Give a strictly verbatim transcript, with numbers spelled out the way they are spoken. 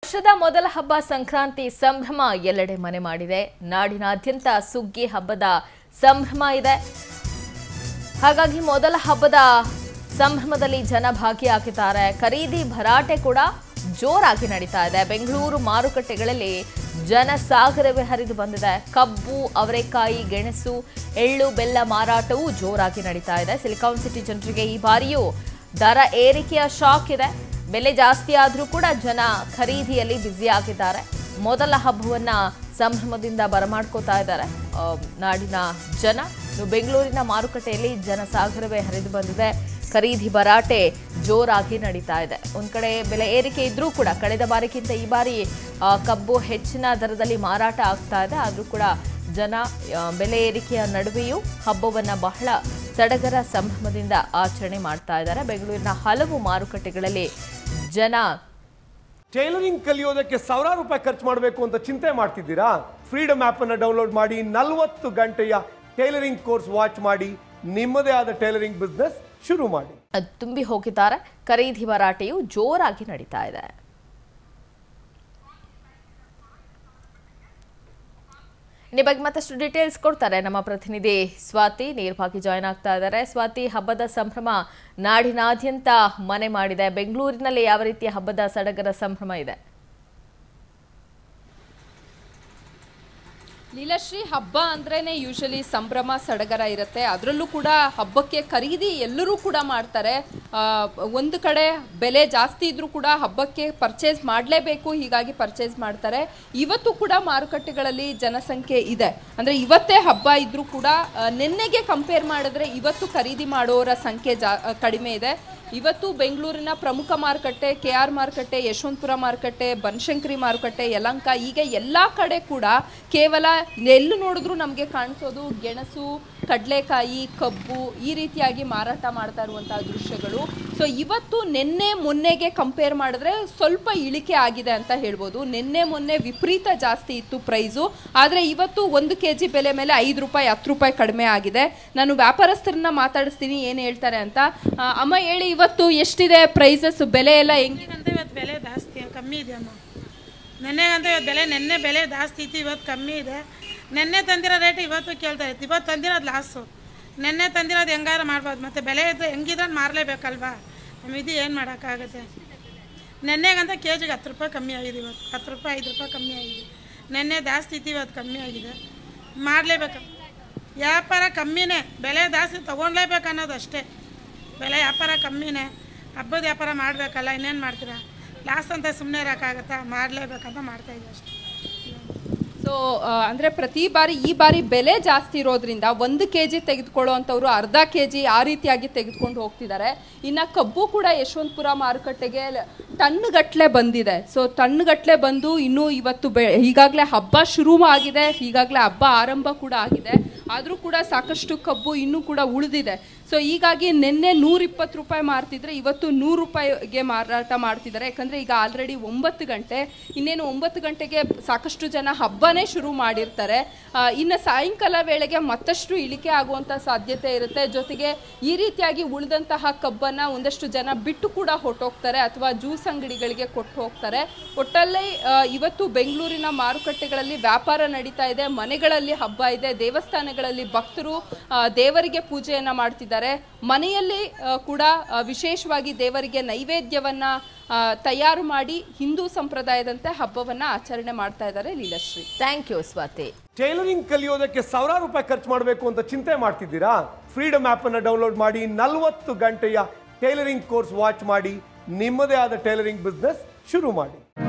ವರ್ಷದ ಮೊದಲ ಹಬ್ಬ ಸಂಕ್ರಾಂತಿ ಸಂಭ್ರಮ ಎಲ್ಲೆಡೆ ಮನೆ ಮಾಡಿದೆ. ನಾಡಿನಾದ್ಯಂತ ಸುಗ್ಗಿ ಹಬ್ಬದ ಸಂಭ್ರಮ ಇದೆ. ಹಾಗಾಗಿ ಮೊದಲ ಹಬ್ಬದ ಸಂಭ್ರಮದಲ್ಲಿ ಜನ ಭಾಗಿಯಾಗಿದ್ದಾರೆ. ಖರೀದಿ ಭರಾಟೆ ಕೂಡ ಜೋರಾಗಿ ನಡೀತಾ ಇದೆ. ಬೆಂಗಳೂರು ಮಾರುಕಟ್ಟೆಗಳಲ್ಲಿ ಜನಸಾಗರವೇ ಹರಿದು ಬಂದಿದೆ. ಕಬ್ಬು, ಅವರೆಕಾಯಿ, ಗೆಣಸು, ಎಳ್ಳು, ಬೆಲ್ಲ ಮಾರಾಟವೂ ಜೋರಾಗಿ ನಡೀತಾ ಇದೆ. ಸಿಲಿಕಾನ್ ಸಿಟಿ ಜನರಿಗೆ ಈ ಬಾರಿಯೂ ದರ ಏರಿಕೆಯ ಶಾಕ್ ಇದೆ. ಬೆಲೆ ಜಾಸ್ತಿ ಆದರೂ ಕೂಡ ಜನ ಖರೀದಿಯಲ್ಲಿ ಬ್ಯುಸಿ ಆಗಿದ್ದಾರೆ. ಮೊದಲ ಹಬ್ಬವನ್ನ ಸಂಭ್ರಮದಿಂದ ಬರಮಾಡ್ಕೋತಾ ಇದ್ದಾರೆ ನಾಡಿನ ಜನ. ಬೆಂಗಳೂರಿನ ಮಾರುಕಟ್ಟೆಯಲ್ಲಿ ಜನಸಾಗರವೇ ಹರಿದು ಬಂದಿದೆ. ಖರೀದಿ ಭರಾಟೆ ಜೋರಾಗಿ ನಡೀತಾ ಇದೆ. ಒಂದ್ ಕಡೆ ಬೆಲೆ ಏರಿಕೆ ಇದ್ರೂ ಕೂಡ ಕಳೆದ ಬಾರಿಗಿಂತ ಈ ಬಾರಿ ಕಬ್ಬು ಹೆಚ್ಚಿನ ದರದಲ್ಲಿ ಮಾರಾಟ ಆಗ್ತಾ ಇದೆ. ಆದರೂ ಕೂಡ ಜನ ಬೆಲೆ ಏರಿಕೆಯ ನಡುವೆಯೂ ಹಬ್ಬವನ್ನ ಬಹಳ ಸಡಗರ ಸಂಭ್ರಮದಿಂದ ಆಚರಣೆ ಮಾಡ್ತಾ ಇದ್ದಾರೆ. ಬೆಂಗಳೂರಿನ ಹಲವು ಮಾರುಕಟ್ಟೆಗಳಲ್ಲಿ ಜನ ಟೈಲರಿಂಗ್ ಕಲಿಯೋದಕ್ಕೆ ಸಾವಿರಾರು ರೂಪಾಯಿ ಖರ್ಚು ಮಾಡಬೇಕು ಅಂತ ಚಿಂತೆ ಮಾಡ್ತಿದ್ದೀರಾ? ಫ್ರೀಡಮ್ ಆಪ್ ಅನ್ನು ಡೌನ್ಲೋಡ್ ಮಾಡಿ ನಲವತ್ತು ಗಂಟೆಯ ಟೈಲರಿಂಗ್ ಕೋರ್ಸ್ ವಾಚ್ ಮಾಡಿ ನಿಮ್ಮದೇ ಆದ ಟೈಲರಿಂಗ್ ಬಿಸ್ನೆಸ್ ಶುರು ಮಾಡಿ. ತುಂಬಿ ಹೋಗಿದ್ದಾರೆ. ಖರೀದಿ ಭರಾಟೆಯು ಜೋರಾಗಿ ನಡೀತಾ ಇದೆ. ಈ ಬಗ್ಗೆ ಮತ್ತಷ್ಟು ಡೀಟೇಲ್ಸ್ ಕೊಡ್ತಾರೆ ನಮ್ಮ ಪ್ರತಿನಿಧಿ ಸ್ವಾತಿ. ನೇರವಾಗಿ ಜಾಯ್ನ್ ಆಗ್ತಾ ಇದ್ದಾರೆ. ಸ್ವಾತಿ, ಹಬ್ಬದ ಸಂಭ್ರಮ ನಾಡಿನಾದ್ಯಂತ ಮನೆ ಮಾಡಿದೆ. ಬೆಂಗಳೂರಿನಲ್ಲಿ ಯಾವ ರೀತಿಯ ಹಬ್ಬದ ಸಡಗರ ಸಂಭ್ರಮ ಇದೆ? ಲೀಲಾಶ್ರೀ, ಹಬ್ಬ ಅಂದ್ರೇನೆ ಯೂಶಲಿ ಸಂಭ್ರಮ ಸಡಗರ ಇರುತ್ತೆ. ಅದರಲ್ಲೂ ಕೂಡ ಹಬ್ಬಕ್ಕೆ ಖರೀದಿ ಎಲ್ಲರೂ ಕೂಡ ಮಾಡ್ತಾರೆ. ಒಂದು ಕಡೆ ಬೆಲೆ ಜಾಸ್ತಿ ಇದ್ರೂ ಕೂಡ ಹಬ್ಬಕ್ಕೆ ಪರ್ಚೇಸ್ ಮಾಡಲೇಬೇಕು, ಹೀಗಾಗಿ ಪರ್ಚೇಸ್ ಮಾಡ್ತಾರೆ. ಇವತ್ತು ಕೂಡ ಮಾರುಕಟ್ಟೆಗಳಲ್ಲಿ ಜನಸಂಖ್ಯೆ ಇದೆ. ಅಂದರೆ ಇವತ್ತೇ ಹಬ್ಬ ಇದ್ರೂ ಕೂಡ ನಿನ್ನೆಗೆ ಕಂಪೇರ್ ಮಾಡಿದ್ರೆ ಇವತ್ತು ಖರೀದಿ ಮಾಡೋರ ಸಂಖ್ಯೆ ಜಾ ಕಡಿಮೆ ಇದೆ. ಇವತ್ತು ಬೆಂಗಳೂರಿನ ಪ್ರಮುಖ ಮಾರುಕಟ್ಟೆ, ಕೆ ಆರ್ ಮಾರುಕಟ್ಟೆ, ಯಶವಂತಪುರ ಮಾರುಕಟ್ಟೆ, ಬನಶಂಕರಿ ಮಾರುಕಟ್ಟೆ, ಯಲಹಂಕ, ಹೀಗೆ ಎಲ್ಲ ಕಡೆ ಕೂಡ ಕೇವಲ ಎಲ್ಲೂ ನೋಡಿದ್ರು ನಮಗೆ ಕಾಣಿಸೋದು ಗೆಣಸು, ಕಡಲೆಕಾಯಿ, ಕಬ್ಬು ಈ ರೀತಿಯಾಗಿ ಮಾರಾಟ ಮಾಡ್ತಾ ಇರುವಂತಹ ದೃಶ್ಯಗಳು. ಸೊ ಇವತ್ತು ನಿನ್ನೆ ಮೊನ್ನೆಗೆ ಕಂಪೇರ್ ಮಾಡಿದ್ರೆ ಸ್ವಲ್ಪ ಇಳಿಕೆ ಆಗಿದೆ ಅಂತ ಹೇಳ್ಬೋದು. ನಿನ್ನೆ ಮೊನ್ನೆ ವಿಪರೀತ ಜಾಸ್ತಿ ಇತ್ತು ಪ್ರೈಸು, ಆದರೆ ಇವತ್ತು ಒಂದು ಕೆ ಜಿ ಬೆಲೆ ಮೇಲೆ ಐದು ರೂಪಾಯಿ ಹತ್ತು ರೂಪಾಯಿ ಕಡಿಮೆ ಆಗಿದೆ. ನಾನು ವ್ಯಾಪಾರಸ್ಥರನ್ನ ಮಾತಾಡಿಸ್ತೀನಿ ಏನು ಹೇಳ್ತಾರೆ ಅಂತ. ಅಮ್ಮ ಹೇಳಿ, ಇವತ್ತು ಎಷ್ಟಿದೆ ಪ್ರೈಸಸ್, ಬೆಲೆ ಎಲ್ಲ ಹೆಂಗಿದೆ? ಇವತ್ತು ಬೆಲೆ ಜಾಸ್ತಿ ಕಮ್ಮಿ ಇದೆ ಅಮ್ಮ. ನೆನ್ನೆಗಂತ ಇವತ್ತು ಬೆಲೆ ನೆನ್ನೆ ಬೆಲೆ ಜಾಸ್ತಿ ಇತ್ತು, ಇವತ್ತು ಕಮ್ಮಿ ಇದೆ. ನೆನ್ನೆ ತಂದಿರೋ ರೇಟ್ ಇವತ್ತು ಕೇಳ್ತಾ ಇತ್ತು, ಇವತ್ತು ತಂದಿರೋದು ಲಾಸು. ನೆನ್ನೆ ತಂದಿರೋದು ಹೆಂಗಾರ ಮಾಡ್ಬೋದು, ಮತ್ತು ಬೆಲೆ ಇದ್ದು ಹೆಂಗಿದ್ರೆ ಮಾರಲೇಬೇಕಲ್ವಾ. ನಮ್ಮ ಇದು ಏನು ಮಾಡೋಕ್ಕಾಗುತ್ತೆ. ನೆನ್ನೆಗಂತ ಕೆ ಜಿಗೆ ಹತ್ತು ರೂಪಾಯಿ ಕಮ್ಮಿ ಆಗಿದೆ. ಇವತ್ತು ಹತ್ತು ರೂಪಾಯಿ ಐದು ರೂಪಾಯಿ ಕಮ್ಮಿ ಆಗಿದೆ. ನೆನ್ನೆ ಜಾಸ್ತಿ ಇತ್ತು, ಇವತ್ತು ಕಮ್ಮಿ ಆಗಿದೆ. ಮಾಡಲೇಬೇಕು. ವ್ಯಾಪಾರ ಕಮ್ಮಿನೇ, ಬೆಲೆ ಜಾಸ್ತಿ ತೊಗೊಳ್ಲೇಬೇಕು ಅನ್ನೋದು ಅಷ್ಟೇ. ಬೆಲೆ ವ್ಯಾಪಾರ ಕಮ್ಮಿನೇ, ಹಬ್ಬದ ವ್ಯಾಪಾರ ಮಾಡಬೇಕಲ್ಲ, ಇನ್ನೇನು ಮಾಡ್ತೀರಾ. ಲಾಸ್ಟ್ ಅಂತ ಸುಮ್ಮನೆ ಇರೋಕ್ಕಾಗತ್ತಾ, ಮಾಡಲೇಬೇಕಂತ ಮಾಡ್ತಾಯಿದ್ದೀವಿ ಅಷ್ಟೇ. ಸೊ ಅಂದರೆ ಪ್ರತಿ ಬಾರಿ ಈ ಬಾರಿ ಬೆಲೆ ಜಾಸ್ತಿ ಇರೋದ್ರಿಂದ ಒಂದು ಕೆ ಜಿ ತೆಗೆದುಕೊಳ್ಳೋ ಅಂಥವ್ರು ಅರ್ಧ ಕೆ ಜಿ ಆ ರೀತಿಯಾಗಿ ತೆಗೆದುಕೊಂಡು ಹೋಗ್ತಿದ್ದಾರೆ. ಇನ್ನು ಕಬ್ಬು ಕೂಡ ಯಶವಂತಪುರ ಮಾರುಕಟ್ಟೆಗೆ ಟನ್ಗಟ್ಟಲೆ ಬಂದಿದೆ. ಸೊ ಟನ್ಗಟ್ಟಲೆ ಬಂದು ಇನ್ನೂ ಇವತ್ತು ಬೆ ಈಗಾಗಲೇ ಹಬ್ಬ ಶುರು ಆಗಿದೆ, ಈಗಾಗಲೇ ಹಬ್ಬ ಆರಂಭ ಕೂಡ ಆಗಿದೆ. ಆದರೂ ಕೂಡ ಸಾಕಷ್ಟು ಕಬ್ಬು ಇನ್ನೂ ಕೂಡ ಉಳಿದಿದೆ. ಸೊ ಹೀಗಾಗಿ ನಿನ್ನೆ ನೂರಿಪ್ಪತ್ತು ರೂಪಾಯಿ ಮಾರ್ತಿದ್ರೆ ಇವತ್ತು ನೂರು ರೂಪಾಯಿಗೆ ಮಾರಾಟ ಮಾಡ್ತಿದ್ದಾರೆ. ಯಾಕಂದರೆ ಈಗ ಆಲ್ರೆಡಿ ಒಂಬತ್ತು ಗಂಟೆ, ಇನ್ನೇನು ಒಂಬತ್ತು ಗಂಟೆಗೆ ಸಾಕಷ್ಟು ಜನ ಹಬ್ಬನೇ ಶುರು ಮಾಡಿರ್ತಾರೆ. ಇನ್ನು ಸಾಯಂಕಾಲ ವೇಳೆಗೆ ಮತ್ತಷ್ಟು ಇಳಿಕೆ ಆಗುವಂಥ ಸಾಧ್ಯತೆ ಇರುತ್ತೆ. ಜೊತೆಗೆ ಈ ರೀತಿಯಾಗಿ ಉಳಿದಂತಹ ಕಬ್ಬನ್ನು ಒಂದಷ್ಟು ಜನ ಬಿಟ್ಟು ಕೂಡ ಹೊಟ್ಟೋಗ್ತಾರೆ ಅಥವಾ ಜ್ಯೂಸ್ ಅಂಗಡಿಗಳಿಗೆ ಕೊಟ್ಟು ಹೋಗ್ತಾರೆ. ಒಟ್ಟಲ್ಲಿ ಇವತ್ತು ಬೆಂಗಳೂರಿನ ಮಾರುಕಟ್ಟೆಗಳಲ್ಲಿ ವ್ಯಾಪಾರ ನಡೀತಾ ಇದೆ. ಮನೆಗಳಲ್ಲಿ ಹಬ್ಬ ಇದೆ, ದೇವಸ್ಥಾನಗಳಲ್ಲಿ ಭಕ್ತರು ದೇವರಿಗೆ ಪೂಜೆಯನ್ನು ಮಾಡ್ತಿದ್ದಾರೆ. ಮನೆಯಲ್ಲಿ ಕೂಡ ವಿಶೇಷವಾಗಿ ದೇವರಿಗೆ ನೈವೇದ್ಯವನ್ನ ತಯಾರು ಮಾಡಿ ಹಿಂದೂ ಸಂಪ್ರದಾಯದಂತೆ ಹಬ್ಬವನ್ನ ಆಚರಣೆ ಮಾಡ್ತಾ ಇದ್ದಾರೆ. Leelashree, thank you Swathi. Tailoring ಕಲಿಯೋದಕ್ಕೆ ಸಾವಿರಾರು ರೂಪಾಯಿ ಖರ್ಚು ಮಾಡಬೇಕು ಅಂತ ಚಿಂತೆ ಮಾಡ್ತಿದ್ದೀರಾ? ಫ್ರೀಡಮ್ ಆಪ್ ಅನ್ನು ಡೌನ್ಲೋಡ್ ಮಾಡಿ ನಲವತ್ತು ಗಂಟೆಯ ಟೈಲರಿಂಗ್ ಕೋರ್ಸ್ ವಾಚ್ ಮಾಡಿ ನಿಮ್ಮದೇ ಆದ ಟೈಲರಿಂಗ್ ಬಿಸ್ನೆಸ್ ಶುರು ಮಾಡಿ.